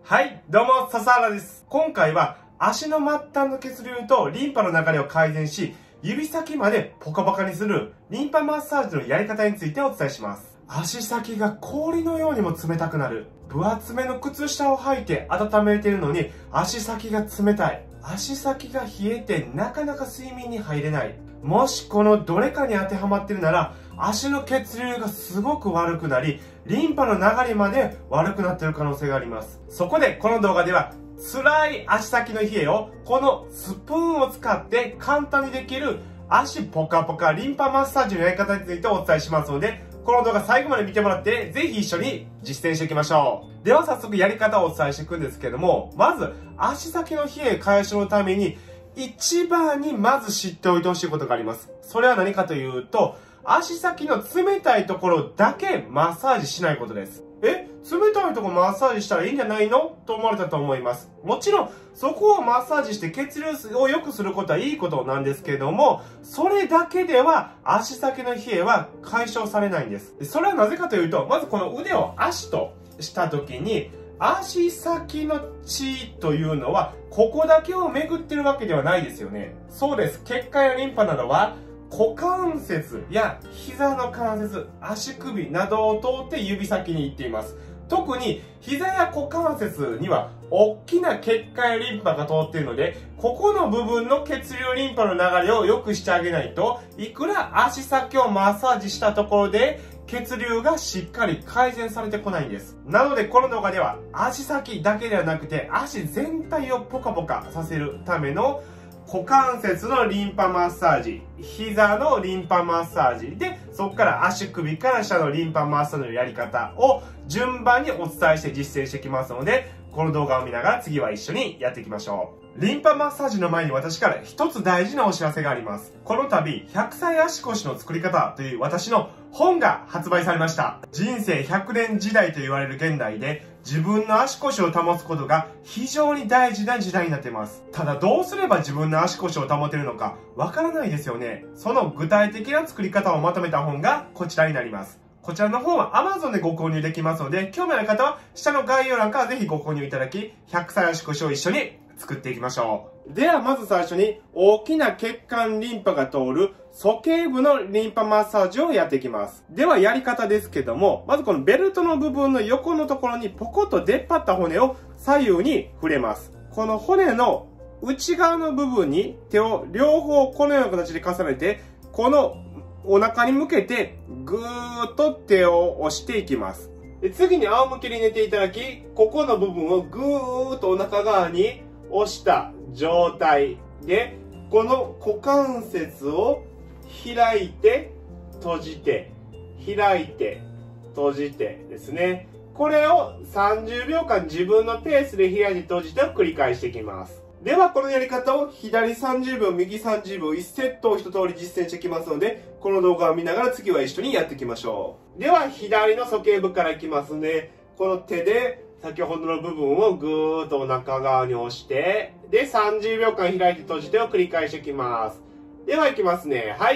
はい、どうも、笹原です。今回は足の末端の血流とリンパの流れを改善し、指先までポカポカにするリンパマッサージのやり方についてお伝えします。足先が氷のようにも冷たくなる。分厚めの靴下を履いて温めているのに足先が冷たい。足先が冷えてなかなか睡眠に入れない。もしこのどれかに当てはまっているなら、足の血流がすごく悪くなり、リンパの流れまで悪くなっている可能性があります。そこでこの動画では、辛い足先の冷えをこのスプーンを使って簡単にできる足ポカポカリンパマッサージのやり方についてお伝えしますので、この動画最後まで見てもらって、ぜひ一緒に実践していきましょう。では早速やり方をお伝えしていくんですけども、まず足先の冷え解消のために、一番にまず知っておいてほしいことがあります。それは何かというと、足先の冷たいところだけマッサージしないことです。冷たいところマッサージしたらいいんじゃないのと思われたと思います。もちろん、そこをマッサージして血流を良くすることはいいことなんですけれども、それだけでは足先の冷えは解消されないんです。それはなぜかというと、まずこの腕を足とした時に、足先の血というのは、ここだけを巡ってるわけではないですよね。そうです。血管やリンパなどは、股関節や膝の関節、足首などを通って指先に行っています。特に膝や股関節には大きな血管やリンパが通っているので、ここの部分の血流リンパの流れを良くしてあげないと、いくら足先をマッサージしたところで血流がしっかり改善されてこないんです。なのでこの動画では足先だけではなくて足全体をポカポカさせるための股関節のリンパマッサージ、膝のリンパマッサージで、そこから足首から下のリンパマッサージのやり方を順番にお伝えして実践していきますので、この動画を見ながら次は一緒にやっていきましょう。リンパマッサージの前に私から一つ大事なお知らせがあります。この度、100歳足腰の作り方という私の本が発売されました。人生100年時代と言われる現代で、自分の足腰を保つことが非常に大事な時代になっています。ただどうすれば自分の足腰を保てるのかわからないですよね。その具体的な作り方をまとめた本がこちらになります。こちらの本は Amazon でご購入できますので、興味ある方は下の概要欄からぜひご購入いただき、100歳足腰を一緒に作っていきましょう。ではまず最初に大きな血管リンパが通る鼠径部のリンパマッサージをやっていきます。ではやり方ですけども、まずこのベルトの部分の横のところにポコッと出っ張った骨を左右に触れます。この骨の内側の部分に手を両方このような形で重ねて、このお腹に向けてぐーっと手を押していきます。で次に仰向けに寝ていただき、ここの部分をぐーっとお腹側に押した状態で、この股関節を開いて、閉じて、開いて、閉じてですね。これを30秒間自分のペースで開いて閉じてを繰り返していきます。では、このやり方を左30秒、右30秒、1セットを一通り実践していきますので、この動画を見ながら次は一緒にやっていきましょう。では、左の鼠径部からいきますので、この手で先ほどの部分をぐーっとお腹側に押して、で、30秒間開いて閉じてを繰り返していきます。では、いきますね。はい。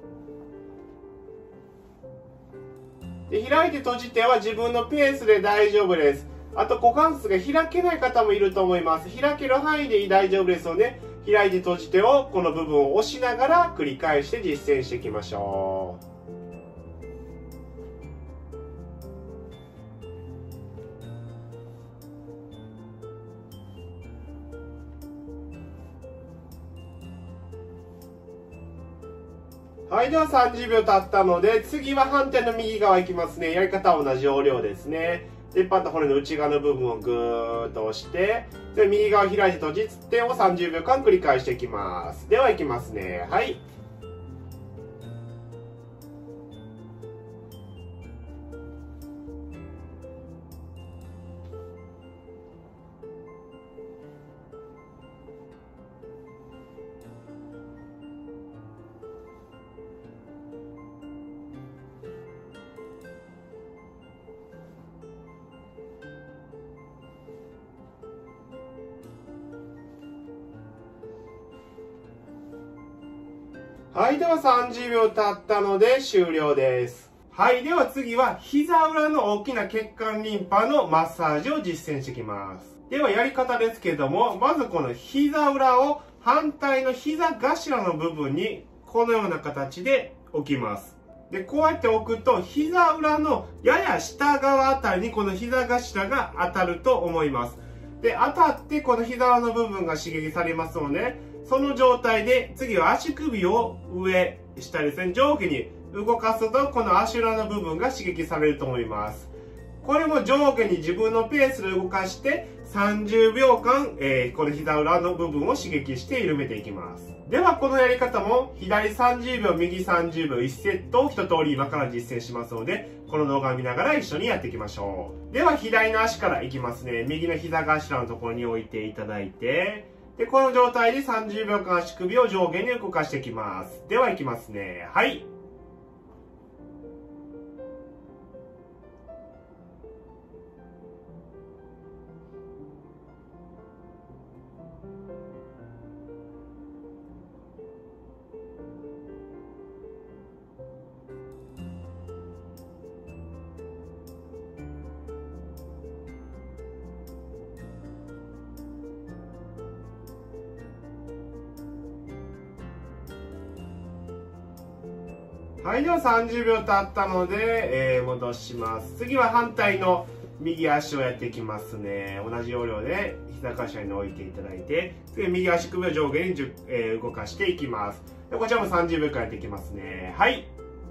で、開いて閉じては自分のペースで大丈夫です。あと、股関節が開けない方もいると思います。開ける範囲で大丈夫ですので、開いて閉じてをこの部分を押しながら繰り返して実践していきましょう。はい、では30秒経ったので、次は反対の右側いきますね。やり方は同じ要領ですね。出っ張った骨の内側の部分をぐーっと押して、で右側開いて閉じてを30秒間繰り返していきます。では、いきますね。はい。はい、では30秒経ったので終了です。 はい。では次は、膝裏の大きな血管リンパのマッサージを実践していきます。ではやり方ですけども、まずこの膝裏を反対の膝頭の部分にこのような形で置きます。で、こうやって置くと、膝裏のやや下側あたりにこの膝頭が当たると思います。で、当たってこの膝裏の部分が刺激されますので、その状態で次は足首を上、下ですね、上下に動かすとこの足裏の部分が刺激されると思います。これも上下に自分のペースで動かして30秒間、この膝裏の部分を刺激して緩めていきます。ではこのやり方も左30秒、右30秒1セットを一通り今から実践しますので、この動画を見ながら一緒にやっていきましょう。では左の足からいきますね。右の膝頭のところに置いていただいて、で、この状態で30秒間足首を上下に動かしていきます。では、いきますね。はい。はい、では30秒経ったので、戻します。次は反対の右足をやっていきますね。同じ要領で膝頭に置いていただいて、次右足首を上下に動かしていきます。でこちらも30秒間やっていきますね。はい。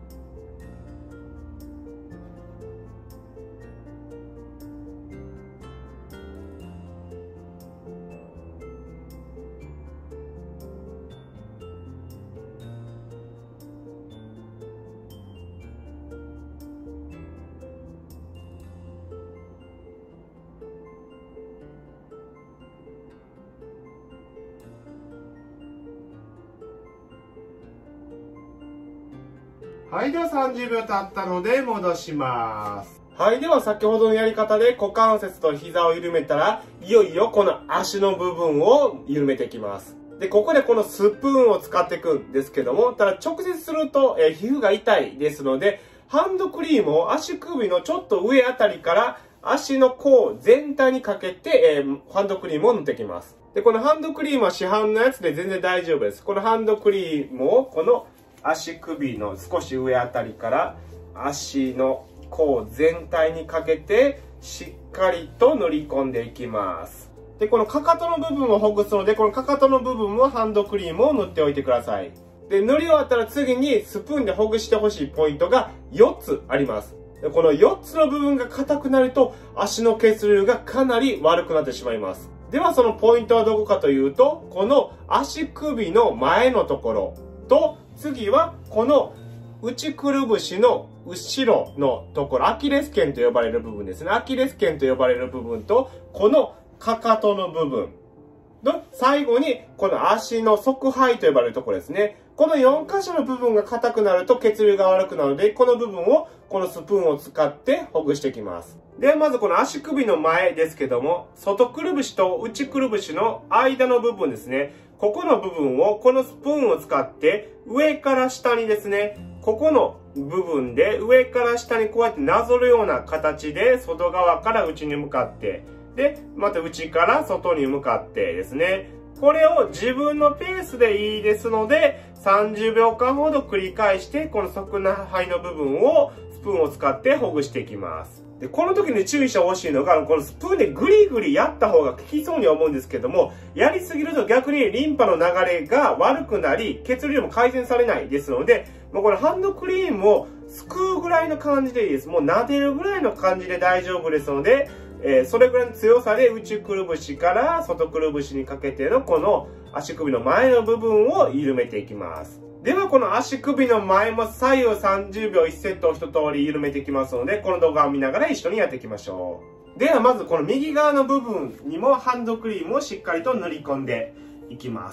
はい、では30秒経ったので戻します。はい、では先ほどのやり方で股関節と膝を緩めたら、いよいよこの足の部分を緩めていきます。で、ここでこのスプーンを使っていくんですけども、ただ直接すると、皮膚が痛いですので、ハンドクリームを足首のちょっと上あたりから足の甲全体にかけて、ハンドクリームを塗っていきます。で、このハンドクリームは市販のやつで全然大丈夫です。このハンドクリームをこの足首の少し上あたりから足の甲全体にかけてしっかりと塗り込んでいきます。で、このかかとの部分をほぐすので、このかかとの部分もハンドクリームを塗っておいてください。で、塗り終わったら次にスプーンでほぐしてほしいポイントが4つあります。で、この4つの部分が硬くなると足の血流がかなり悪くなってしまいます。ではそのポイントはどこかというと、この足首の前のところと、次はこの内くるぶしの後ろのところ、アキレス腱と呼ばれる部分ですね。アキレス腱と呼ばれる部分と、このかかとの部分。と、最後にこの足の側背と呼ばれるところですね。この4箇所の部分が硬くなると血流が悪くなるので、この部分をこのスプーンを使ってほぐしていきます。ではまずこの足首の前ですけども、外くるぶしと内くるぶしの間の部分ですね。ここの部分をこのスプーンを使って上から下にですね、ここの部分で上から下にこうやってなぞるような形で外側から内に向かって、で、また内から外に向かってですね、これを自分のペースでいいですので、30秒間ほど繰り返して、この側背の部分をスプーンを使ってほぐしていきます。で、この時に注意してほしいのが、このスプーンでグリグリやった方が効きそうに思うんですけども、やりすぎると逆にリンパの流れが悪くなり、血流も改善されないですので、もうこのハンドクリームをすくうぐらいの感じでいいです。もう撫でるぐらいの感じで大丈夫ですので、それぐらいの強さで内くるぶしから外くるぶしにかけてのこの足首の前の部分を緩めていきます。ではこの足首の前も左右30秒1セットを一通り緩めていきますので、この動画を見ながら一緒にやっていきましょう。ではまずこの右側の部分にもハンドクリームをしっかりと塗り込んでいきます。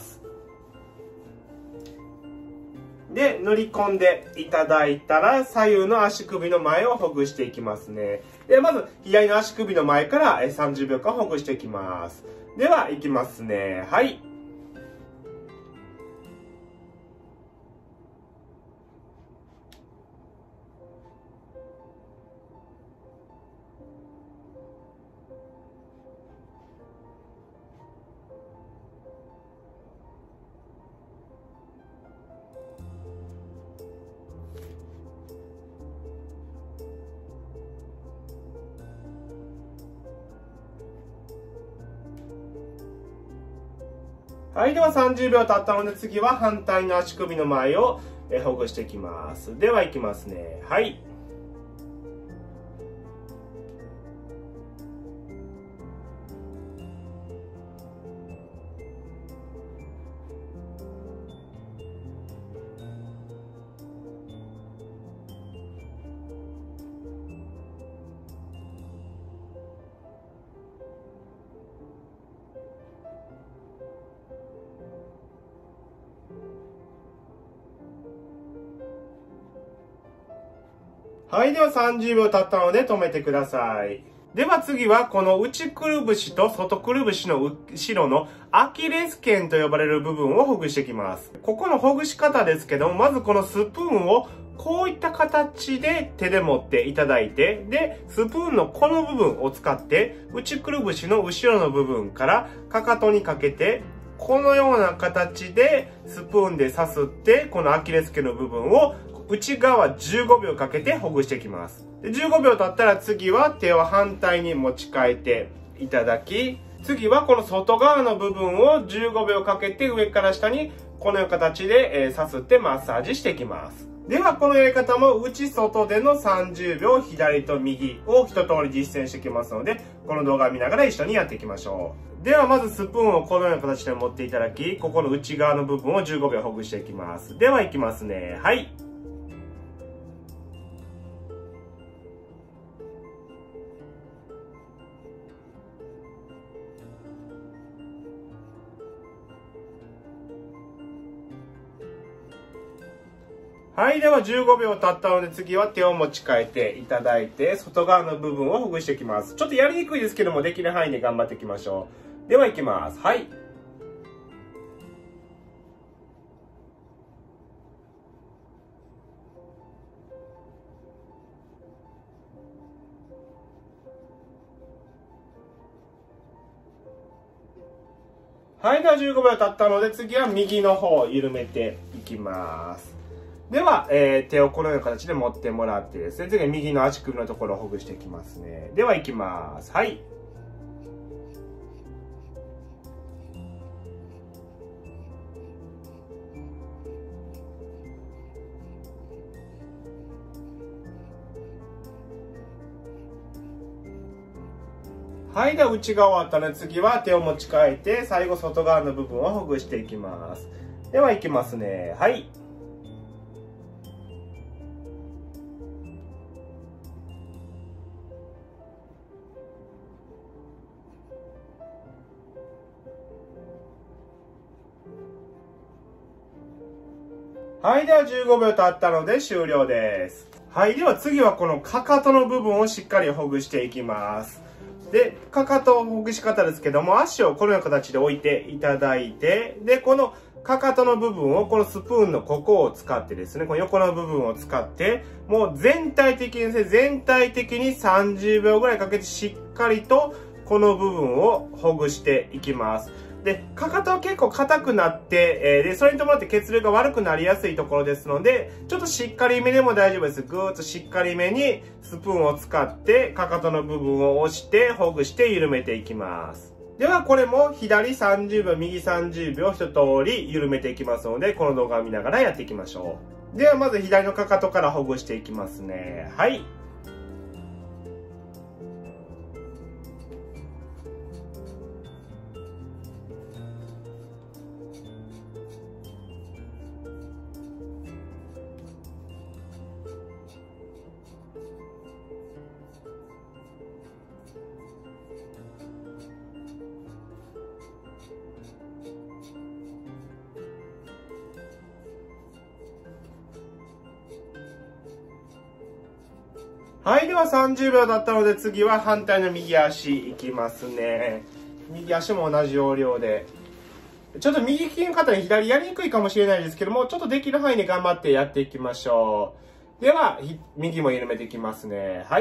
で、塗り込んでいただいたら左右の足首の前をほぐしていきますね。で、まず左の足首の前から30秒間ほぐしていきます。では、いきますね。はい。 はい、では30秒経ったので次は反対の足首の前をほぐしていきます。では行きますね。はい。はい、では30秒経ったので止めてください。では次はこの内くるぶしと外くるぶしの後ろのアキレス腱と呼ばれる部分をほぐしていきます。ここのほぐし方ですけども、まずこのスプーンをこういった形で手で持っていただいて、で、スプーンのこの部分を使って内くるぶしの後ろの部分からかかとにかけて、このような形でスプーンでさすって、このアキレス腱の部分を内側15秒かけてほぐしていきます。で15秒経ったら次は手を反対に持ち替えていただき、次はこの外側の部分を15秒かけて上から下にこのような形でさすってマッサージしていきます。ではこのやり方も内外での30秒左と右を一通り実践していきますので、この動画を見ながら一緒にやっていきましょう。ではまずスプーンをこのような形で持っていただき、ここの内側の部分を15秒ほぐしていきます。ではいきますね。はい。はい。では15秒経ったので次は手を持ち替えていただいて、外側の部分をほぐしていきます。ちょっとやりにくいですけども、できる範囲で頑張っていきましょう。では行きます。はい。はい。では15秒経ったので次は右の方を緩めていきます。では、手をこのような形で持ってもらってですね、次は右の足首のところをほぐしていきますね。では行きます。はい。はい。では内側終わったので次は手を持ち替えて最後外側の部分をほぐしていきます。では行きますね。はい。はい。では15秒経ったので終了です。はい。では次はこのかかとの部分をしっかりほぐしていきます。で、かかとほぐし方ですけども、足をこのような形で置いていただいて、で、このかかとの部分をこのスプーンのここを使ってですね、この横の部分を使って、もう全体的にですね、全体的に30秒ぐらいかけてしっかりとこの部分をほぐしていきます。で、かかとは結構硬くなって、で、それに伴って血流が悪くなりやすいところですので、ちょっとしっかりめでも大丈夫です。ぐーっとしっかりめにスプーンを使って、かかとの部分を押して、ほぐして緩めていきます。では、これも左30秒、右30秒一通り緩めていきますので、この動画を見ながらやっていきましょう。では、まず左のかかとからほぐしていきますね。はい。はい、では30秒経ったので次は反対の右足いきますね。右足も同じ要領で。ちょっと右利きの方に左やりにくいかもしれないですけども、ちょっとできる範囲で頑張ってやっていきましょう。では、右も緩めていきますね。はい。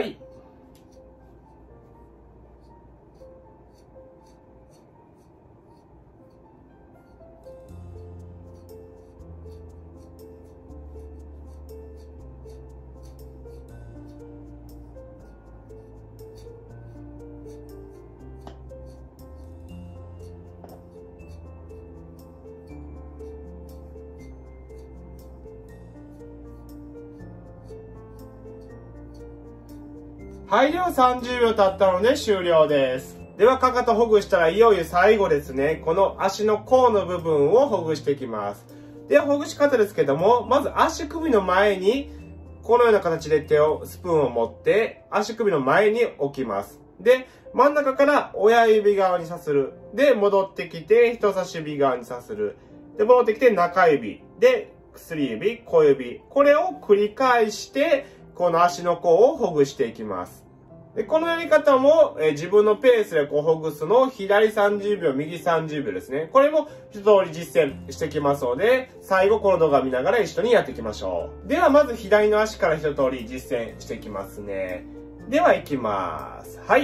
はい、では30秒経ったので終了です。ではかかとほぐしたらいよいよ最後ですね。この足の甲の部分をほぐしていきます。ではほぐし方ですけども、まず足首の前にこのような形でスプーンを持って足首の前に置きます。で、真ん中から親指側にさする。で、戻ってきて人差し指側にさする。で、戻ってきて中指。で、薬指、小指。これを繰り返して、この足の甲をほぐしていきます。で、このやり方も、自分のペースでほぐすのを左30秒、右30秒ですね。これも一通り実践していきますので、最後この動画を見ながら一緒にやっていきましょう。ではまず左の足から一通り実践していきますね。では行きます。はい。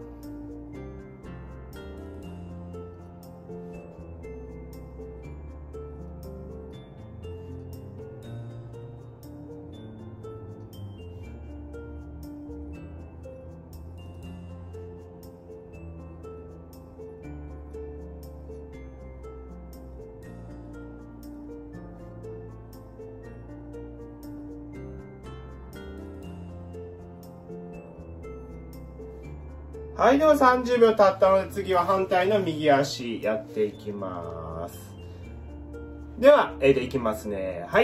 はい、では30秒経ったので次は反対の右足やっていきます。では、いきますね。はい。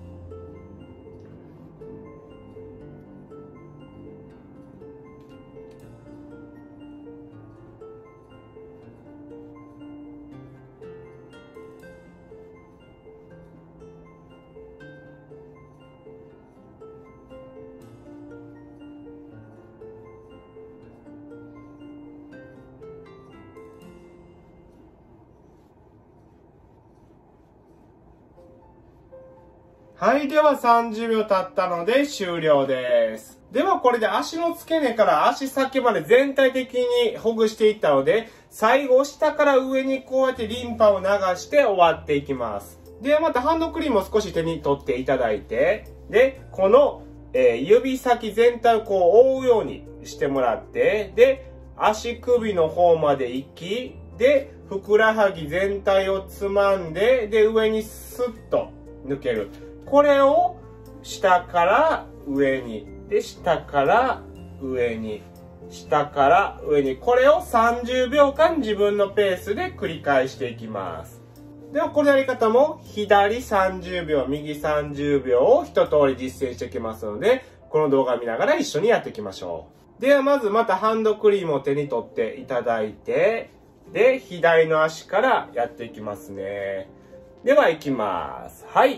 はい、では30秒経ったので終了です。ではこれで足の付け根から足先まで全体的にほぐしていったので、最後下から上にこうやってリンパを流して終わっていきます。ではまたハンドクリームを少し手に取っていただいて、で、この、指先全体をこう覆うようにしてもらって、で、足首の方まで行き、で、ふくらはぎ全体をつまんで、で、上にスッと抜ける。これを下から上に、で、下から上に、下から上に、これを30秒間自分のペースで繰り返していきます。では、このやり方も左30秒、右30秒を一通り実践していきますので、この動画を見ながら一緒にやっていきましょう。では、まずまたハンドクリームを手に取っていただいて、で、左の足からやっていきますね。では、いきます。はい。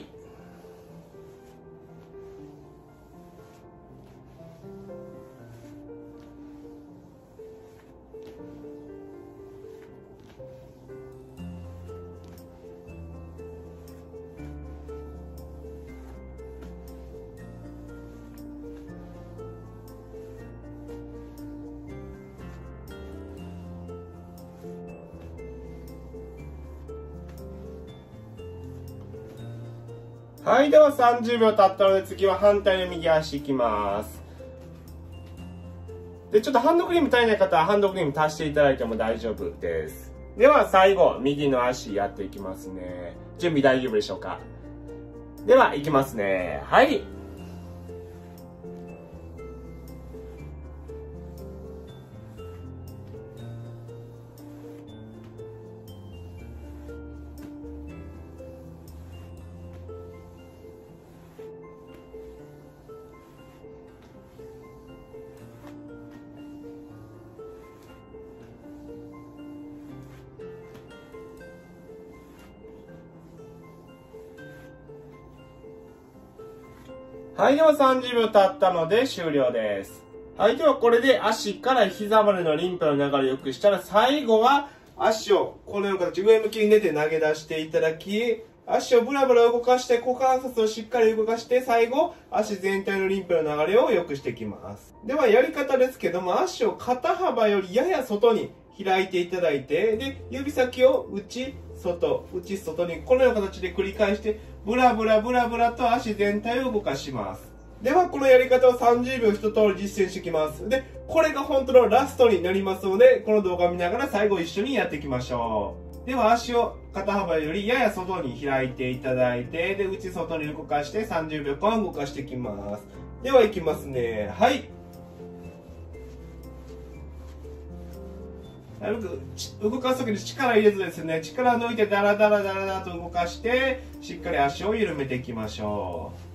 はい、では30秒経ったので次は反対の右足いきます。で、ちょっとハンドクリーム足りない方はハンドクリーム足していただいても大丈夫です。では最後、右の足やっていきますね。準備大丈夫でしょうか？では、いきますね。はい。はい、では30秒経ったので終了です。はい、ではこれで足から膝までのリンパの流れを良くしたら、最後は足をこのような形、上向きに寝て投げ出していただき、足をブラブラ動かして、股関節をしっかり動かして、最後、足全体のリンパの流れを良くしていきます。ではやり方ですけども、足を肩幅よりやや外に開いていただいて、で、指先を内、外、内、外に、このような形で繰り返して、ブラブラブラブラと足全体を動かします。では、このやり方を30秒一通り実践していきます。で、これが本当のラストになりますので、この動画を見ながら最後一緒にやっていきましょう。では、足を肩幅よりやや外に開いていただいて、で、内、外に動かして30秒間動かしていきます。では、いきますね。はい。 動かすときに力入れずですね、力を抜いてダラダラダラダラと動かして、しっかり足を緩めていきましょう。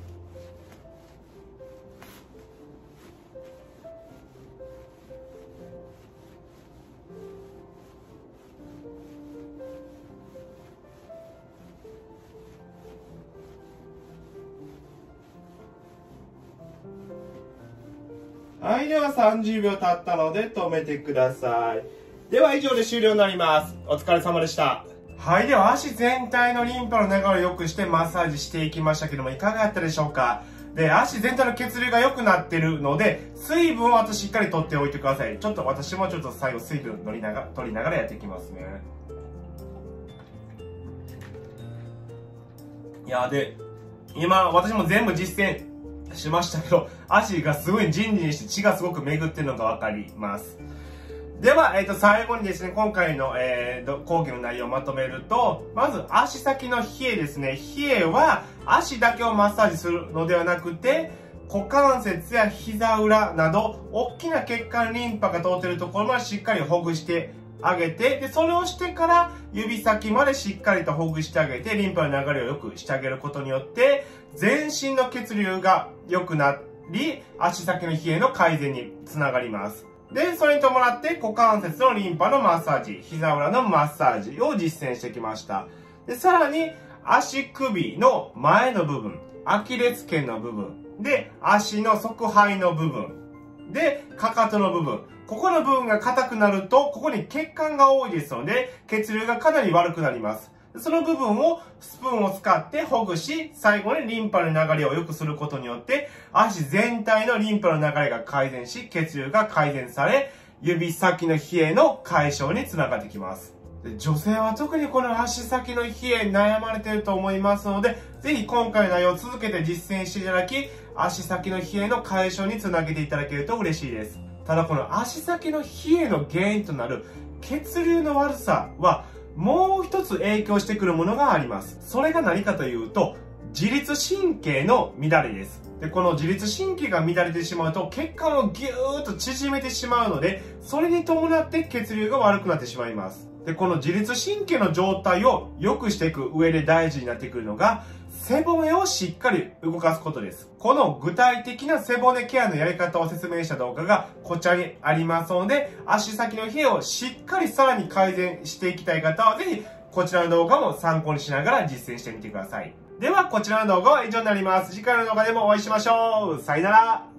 はい、では30秒経ったので止めてください。では以上で終了になります。お疲れ様でした。はい、では足全体のリンパの流れを良くしてマッサージしていきましたけども、いかがだったでしょうか。で、足全体の血流が良くなってるので、水分をあとしっかり取っておいてください。私も最後水分取りながらやっていきますね。いや、で、今私も全部実践しましたけど、足がすごいジンジンして血がすごく巡ってるのがわかります。では、最後にですね、今回の、講義の内容をまとめると、まず足先の冷えですね。冷えは足だけをマッサージするのではなくて、股関節や膝裏など、大きな血管リンパが通っているところまでしっかりほぐしてあげて、で、それをしてから指先までしっかりとほぐしてあげて、リンパの流れを良くしてあげることによって、全身の血流が良くなり、足先の冷えの改善につながります。で、それに伴って股関節のリンパのマッサージ、膝裏のマッサージを実践してきました。で、さらに足首の前の部分、アキレス腱の部分、で、足の側背の部分、で、かかとの部分。ここの部分が硬くなると、ここに血管が多いですので、血流がかなり悪くなります。その部分をスプーンを使ってほぐし、最後にリンパの流れを良くすることによって、足全体のリンパの流れが改善し、血流が改善され、指先の冷えの解消につながってきます。女性は特にこの足先の冷えに悩まれていると思いますので、ぜひ今回の内容を続けて実践していただき、足先の冷えの解消につなげていただけると嬉しいです。ただこの足先の冷えの原因となる血流の悪さは、もう一つ影響してくるものがあります。それが何かというと、自律神経の乱れです。で、この自律神経が乱れてしまうと、血管をぎゅーっと縮めてしまうので、それに伴って血流が悪くなってしまいます。で、この自律神経の状態を良くしていく上で大事になってくるのが、背骨をしっかり動かすことです。この具体的な背骨ケアのやり方を説明した動画がこちらにありますので、足先の冷えをしっかりさらに改善していきたい方はぜひこちらの動画も参考にしながら実践してみてください。ではこちらの動画は以上になります。次回の動画でもお会いしましょう。さよなら。